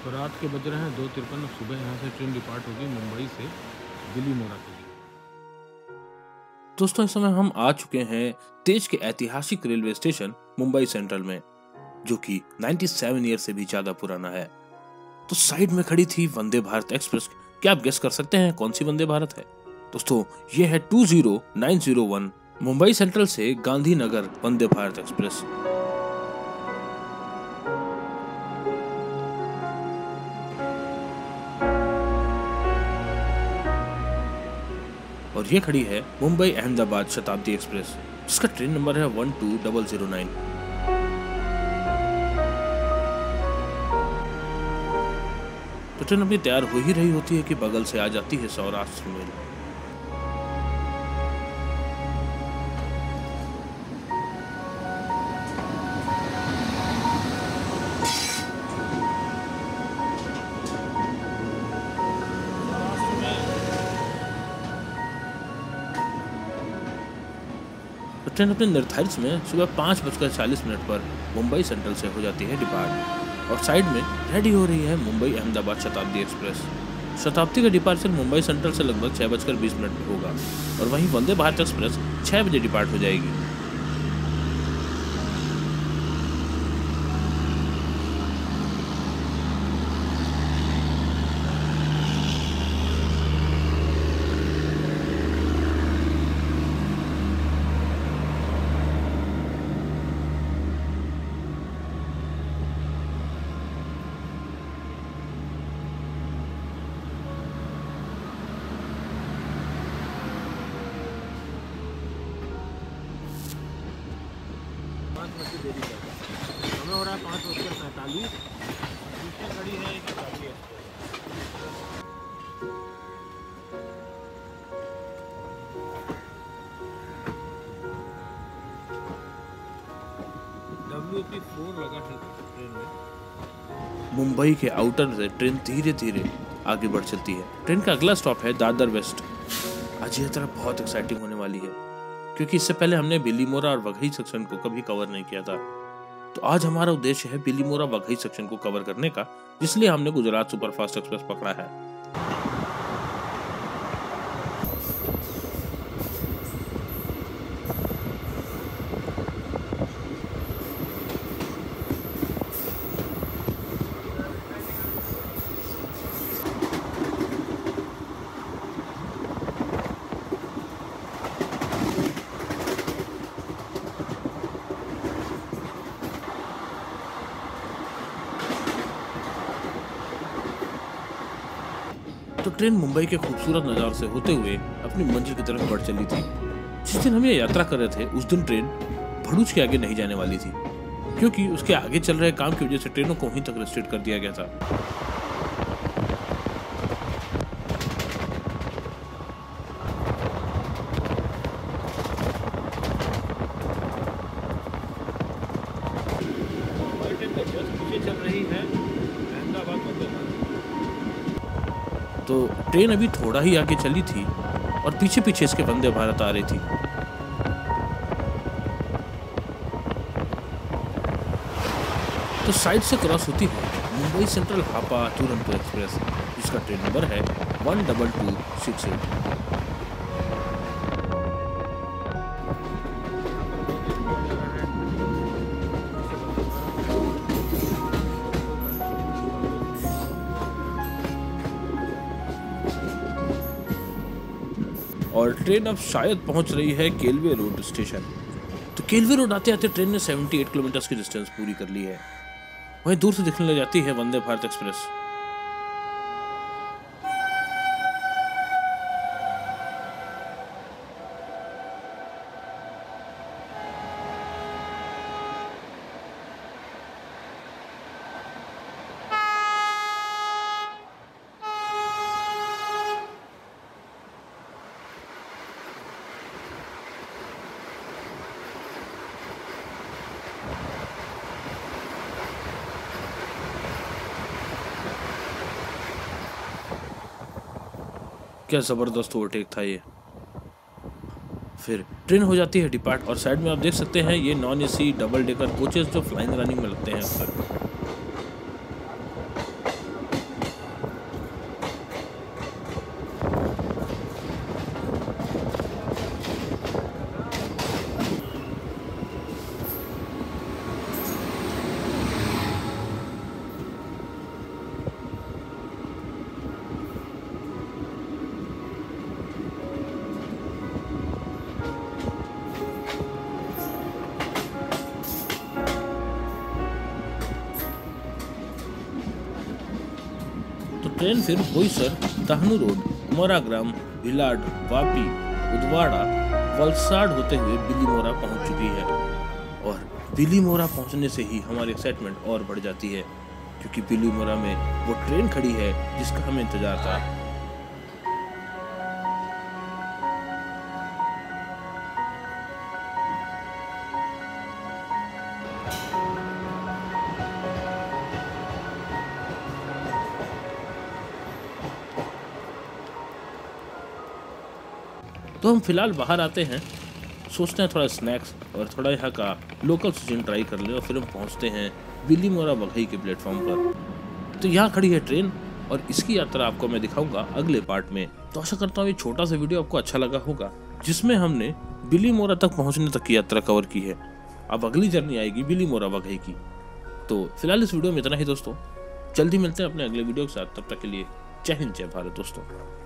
तो रात के बज रहे हैं 2:53। सुबह यहाँ से ट्रेन डिपार्ट होगी मुंबई से बिलीमोरा के लिए। दोस्तों, इस समय हम आ चुके हैं देश के ऐतिहासिक रेलवे स्टेशन मुंबई सेंट्रल में, जो कि 97 ईयर से भी ज्यादा पुराना है। तो साइड में खड़ी थी वंदे भारत एक्सप्रेस। क्या आप गेस कर सकते हैं कौन सी वंदे भारत है? दोस्तों, ये है 20901 मुंबई सेंट्रल से गांधीनगर वंदे भारत एक्सप्रेस। और ये खड़ी है मुंबई अहमदाबाद शताब्दी एक्सप्रेस, जिसका ट्रेन नंबर है 12009। तो ट्रेन अभी तैयार हो ही रही होती है कि बगल से आ जाती है सौराष्ट्र मेल। तो ट्रेन अपने निर्धारित समय सुबह 5:40 पर मुंबई सेंट्रल से हो जाती है डिपार्ट, और साइड में रेडी हो रही है मुंबई अहमदाबाद शताब्दी एक्सप्रेस। शताब्दी का डिपार्चर मुंबई सेंट्रल से लगभग 6:20 में होगा, और वहीं वंदे भारत एक्सप्रेस 6 बजे डिपार्ट हो जाएगी। देरी कर हमें हो रहा है 5:45। दूसरी खड़ी है एक शताब्दी एक्सप्रेस। WP4 लगा है ट्रेन में। मुंबई के आउटर से ट्रेन धीरे धीरे आगे बढ़ चलती है। ट्रेन का अगला स्टॉप है दादर वेस्ट। आज यह तरफ बहुत एक्साइटिंग होने वाली है, क्योंकि इससे पहले हमने बिलीमोरा और वघई सेक्शन को कभी कवर नहीं किया था। तो आज हमारा उद्देश्य है बिलीमोरा वघई सेक्शन को कवर करने का, इसलिए हमने गुजरात सुपरफास्ट एक्सप्रेस पकड़ा है। तो ट्रेन मुंबई के खूबसूरत नज़ारों से होते हुए अपनी मंजिल की तरफ बढ़ चली थी। जिस दिन हम ये यात्रा कर रहे थे उस दिन ट्रेन भरूच के आगे नहीं जाने वाली थी, क्योंकि उसके आगे चल रहे काम की वजह से ट्रेनों को वहीं तक रेस्ट्रिक्ट कर दिया गया था। चल रही है अहमदाबाद वंदे भारत। तो ट्रेन अभी थोड़ा ही आगे चली थी और पीछे पीछे इसके वंदे भारत आ रही थी। तो साइड से क्रॉस होती है मुंबई सेंट्रल हापा दुरंतो एक्सप्रेस, जिसका ट्रेन नंबर है 12268। और ट्रेन अब शायद पहुंच रही है केलवे रोड स्टेशन। तो केलवे रोड आते आते ट्रेन ने 78 किलोमीटर की डिस्टेंस पूरी कर ली है। वहीं दूर से दिखने लग जाती है वंदे भारत एक्सप्रेस। क्या जबरदस्त ओवरटेक था ये। फिर ट्रेन हो जाती है डिपार्ट, और साइड में आप देख सकते हैं ये non AC double decker coaches जो फ्लाइंग रनिंग में लगते हैं अक्सर। ट्रेन फिर बोईसर, दाहनु रोड, मोराग्राम, भिलाड, वापी, उदवाड़ा, वलसाड होते हुए बिलीमोरा पहुंच चुकी है। और बिलीमोरा पहुंचने से ही हमारी एक्साइटमेंट और बढ़ जाती है, क्योंकि बिलीमोरा में वो ट्रेन खड़ी है जिसका हमें इंतजार था। तो हम फिलहाल बाहर आते हैं, सोचते हैं थोड़ा स्नैक्स और थोड़ा यहाँ का लोकल सीजन ट्राई कर ले, और फिर हम पहुँचते हैं बिलीमोरा वघई के प्लेटफॉर्म पर। तो यहाँ खड़ी है ट्रेन और इसकी यात्रा आपको मैं दिखाऊंगा अगले पार्ट में। तो आशा करता हूँ ये छोटा सा वीडियो आपको अच्छा लगा होगा, जिसमें हमने बिलीमोरा तक पहुँचने तक की यात्रा कवर की है। अब अगली जर्नी आएगी बिलीमोरा वघई की। तो फिलहाल इस वीडियो में इतना ही दोस्तों, जल्दी मिलते हैं अपने अगले वीडियो के साथ। तब तक के लिए जय हिंद, जय भारत दोस्तों।